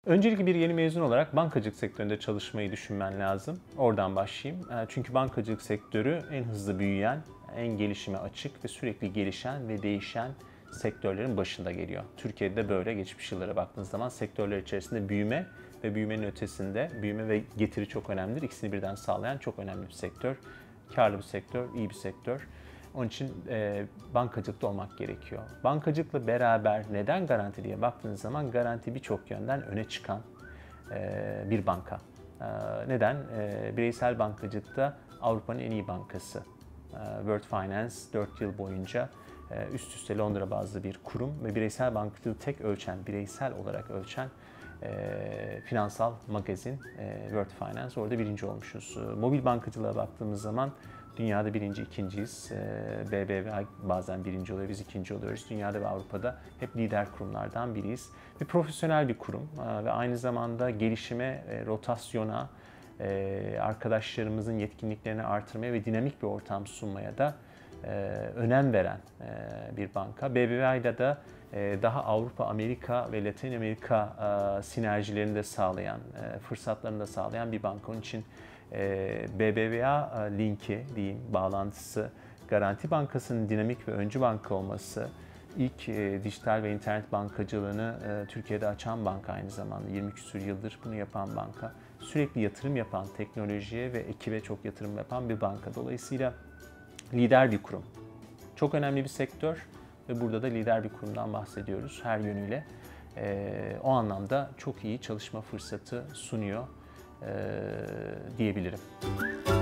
Öncelikle bir yeni mezun olarak bankacılık sektöründe çalışmayı düşünmen lazım. Oradan başlayayım. Çünkü bankacılık sektörü en hızlı büyüyen, en gelişime açık ve sürekli gelişen ve değişen sektörlerin başında geliyor. Türkiye'de böyle geçmiş yıllara baktığınız zaman sektörler içerisinde büyüme ve büyümenin ötesinde büyüme ve getiri çok önemlidir. İkisini birden sağlayan çok önemli bir sektör. Karlı bir sektör, iyi bir sektör. Onun için bankacılıkta olmak gerekiyor. Bankacılıkla beraber neden garanti diye baktığınız zaman garanti birçok yönden öne çıkan bir banka. Neden? Bireysel bankacılıkta Avrupa'nın en iyi bankası. World Finance 4 yıl boyunca üst üste Londra bazlı bir kurum ve bireysel bankacılığı tek ölçen, bireysel olarak ölçen finansal magazin World Finance. Orada birinci olmuşuz. Mobil bankacılığa baktığımız zaman dünyada birinci, ikinciyiz. BBVA bazen birinci oluyor, biz ikinci oluyoruz. Dünyada ve Avrupa'da hep lider kurumlardan biriyiz. Bir profesyonel bir kurum ve aynı zamanda gelişime, rotasyona, arkadaşlarımızın yetkinliklerini artırmaya ve dinamik bir ortam sunmaya da önem veren bir banka. BBVA'yla da daha Avrupa, Amerika ve Latin Amerika sinerjilerini de sağlayan, fırsatlarını da sağlayan bir banka. Onun için BBVA linki diyeyim, bağlantısı, Garanti Bankası'nın dinamik ve öncü banka olması, ilk dijital ve internet bankacılığını Türkiye'de açan banka aynı zamanda. 20 küsur yıldır bunu yapan banka. Sürekli yatırım yapan, teknolojiye ve ekibe çok yatırım yapan bir banka. Dolayısıyla lider bir kurum. Çok önemli bir sektör ve burada da lider bir kurumdan bahsediyoruz her yönüyle. O anlamda çok iyi çalışma fırsatı sunuyor diyebilirim.